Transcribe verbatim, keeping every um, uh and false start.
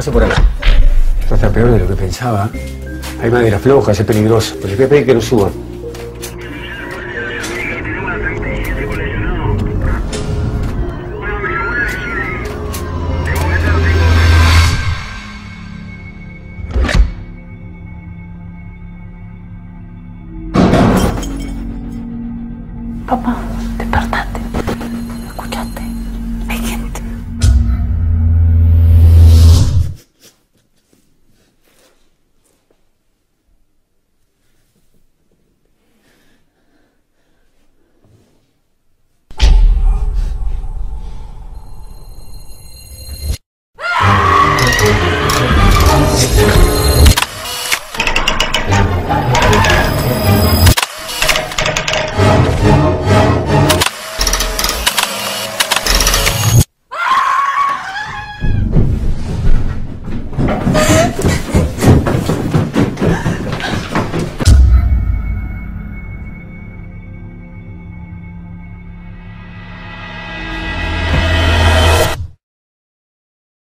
Paso por acá. Esto está peor de lo que pensaba. Hay madera floja, es peligroso. Pero les voy a pedir que no suban. Papá.